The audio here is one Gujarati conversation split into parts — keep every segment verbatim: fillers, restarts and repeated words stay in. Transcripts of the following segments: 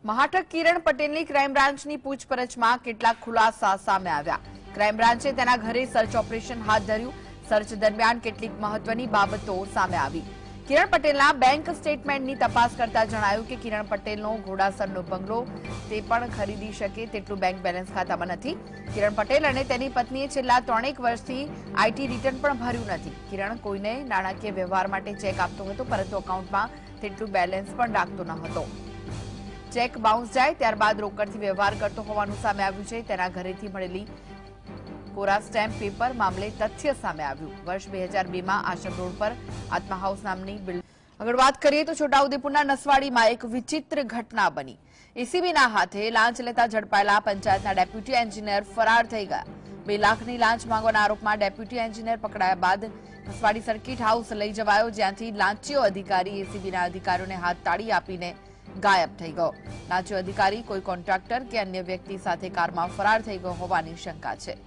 મહાટક કિરણ પટેલની ક્રાઇમ બ્રાન્ચની પૂછપરછમાં કેટલાક ખુલાસા સામે આવ્યા। ક્રાઇમ બ્રાન્ચે તેના ઘરે સર્ચ ઓપરેશન હાથ ધર્યું। સર્ચ દરમિયાન કેટલીક મહત્વની બાબતો સામે આવી। કિરણ પટેલના બેંક સ્ટેટમેન્ટની તપાસ કરતા જણાયું કે કિરણ પટેલનો ઘોડાસરનો બંગલો તે પણ ખરીદી શકે તેટલું બેંક બેલેન્સ ખાતામાં નથી। કિરણ પટેલ અને તેની પત્નીએ છેલ્લા ત્રણેક વર્ષથી આઈટી રિટર્ન પણ ભર્યું નથી। કિરણ કોઈને નાણાકીય વ્યવહાર માટે ચેક આપતો હતો, પરંતુ એકાઉન્ટમાં તેટલું બેલેન્સ પણ રાખતો ન હતો। ચેક બાઉન્સ જાય ત્યારબાદ રોકડથી વ્યવહાર કરતો હોવાનું સામે આવ્યું છે। તેના ઘરેથી મળેલી કોરા સ્ટેમ્પ પેપર મામલે તથ્ય સામે આવ્યું। વર્ષ બે હજાર બે માં આશ્રમ રોડ પર આત્મા હાઉસ નામની બિલ્ડિંગ। આગળ વાત કરીએ તો છોટાઉદેપુરના નસવાડીમાં એક વિચિત્ર ઘટના બની। એસીબીના હાથે લાંચ લેતા ઝડપાયેલા પંચાયતના ડેપ્યુટી એન્જિનિયર ફરાર થઈ ગયા। બે લાખની લાંચ માંગવાના આરોપમાં ડેપ્યુટી એન્જિનિયર પકડાયા બાદ નસવાડી સર્કિટ હાઉસ લઈ જવાયો, જ્યાંથી લાંચીયો અધિકારી એસીબીના અધિકારીઓને હાથ તાળી આપીને ગાયબ થઈ ગયો। લાંચીયો અધિકારી કોઈ કોન્ટ્રાક્ટર કે અન્ય વ્યક્તિ સાથે કારમાં ફરાર થઈ ગયો હોવાની શંકા છે।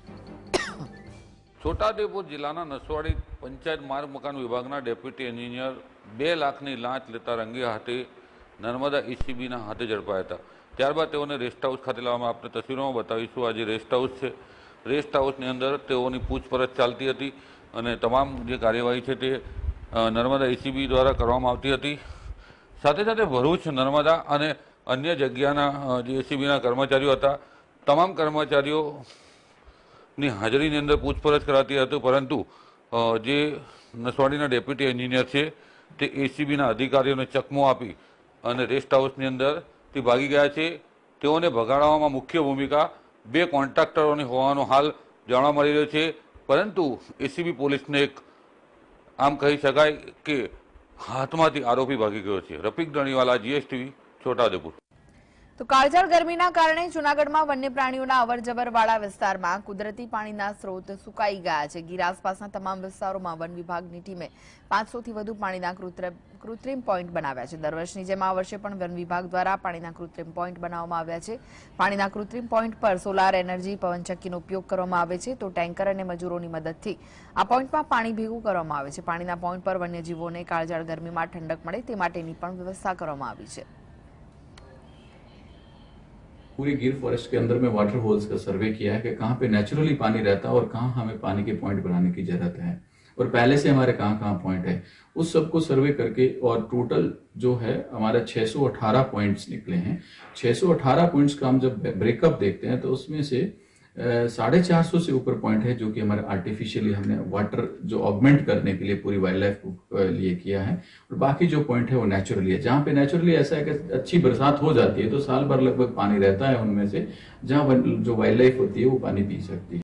છોટાઉદેપુર જિલ્લાના નસવાડી પંચાયત માર્ગ મકાન વિભાગના ડેપ્યુટી એન્જિનિયર બે લાખની લાંચ લેતા રંગે હાથે નર્મદા એસીબીના હાથે ઝડપાયા હતા। ત્યારબાદ તેઓને રેસ્ટ હાઉસ ખાતે લાવવામાં આપણે તસવીરોમાં બતાવીશું। આ જે રેસ્ટ હાઉસ છે, રેસ્ટ હાઉસની અંદર તેઓની પૂછપરછ ચાલતી હતી અને તમામ જે કાર્યવાહી છે તે નર્મદા એસીબી દ્વારા કરવામાં આવતી હતી। સાથે સાથે ભરૂચ, નર્મદા અને અન્ય જગ્યાના જે એસીબીના કર્મચારીઓ હતા, તમામ કર્મચારીઓની હાજરીની અંદર પૂછપરછ કરાતી હતી, પરંતુ જે નસવાડીના ડેપ્યુટી એન્જિનિયર છે તે એસીબીના અધિકારીઓને ચકમો આપી અને રેસ્ટ હાઉસની અંદરથી ભાગી ગયા છે। તેઓને ભગાડવામાં મુખ્ય ભૂમિકા બે કોન્ટ્રાક્ટરોની હોવાનો હાલ જાણવા મળી રહ્યો છે, પરંતુ એસીબી પોલીસને એક આમ કહી શકાય કે હાથમાંથી આરોપી ભાગી ગયો છે। રફીક ધણીવાલા, જીએસટીવી, છોટાઉદેપુર। તો કાળઝાળ ગરમીના કારણે જૂનાગઢમાં વન્ય પ્રાણીઓના અવરજવર વાળા વિસ્તારમાં કુદરતી પાણીના સ્ત્રોત સુકાઈ ગયા છે। ગીર આસપાસના તમામ વિસ્તારોમાં વન વિભાગની ટીમે પાંચસો થી વધુ પાણીના કૃત્રિમ પોઈન્ટ બનાવ્યા છે। દર વર્ષની જેમ આ વર્ષે પણ વન વિભાગ દ્વારા પાણીના કૃત્રિમ પોઈન્ટ બનાવવામાં આવ્યા છે। પાણીના કૃત્રિમ પોઈન્ટ પર સોલાર એનર્જી, પવનચક્કીનો ઉપયોગ કરવામાં આવે છે, તો ટેન્કર અને મજૂરોની મદદથી આ પોઈન્ટમાં પાણી ભેગું કરવામાં આવે છે। પાણીના પોઈન્ટ પર વન્યજીવોને કાળઝાળ ગરમીમાં ઠંડક મળે તે માટેની પણ વ્યવસ્થા કરવામાં આવી છે। पूरे गिर फॉरेस्ट के अंदर में वाटर होल्स का सर्वे किया है कि कहाँ पे नेचुरली पानी रहता है और कहाँ हमें पानी के पॉइंट बनाने की जरूरत है और पहले से हमारे कहाँ कहाँ पॉइंट है, उस सब को सर्वे करके और टोटल जो है हमारा छह सौ अठारह पॉइंट्स निकले हैं। छह सौ अठारह पॉइंट्स का हम जब ब्रेकअप देखते हैं तो उसमें से साढ़े चार सौ से ऊपर पॉइंट है जो कि हमारे आर्टिफिशियली हमने वाटर जो ऑगमेंट करने के लिए पूरी वाइल्ड लाइफ को लिए किया है, और बाकी जो पॉइंट है वो नेचुरली है। जहाँ पे नेचुरली ऐसा है कि अच्छी बरसात हो जाती है तो साल भर लगभग पानी रहता है उनमें से, जहाँ जो वाइल्ड लाइफ होती है वो पानी पी सकती है।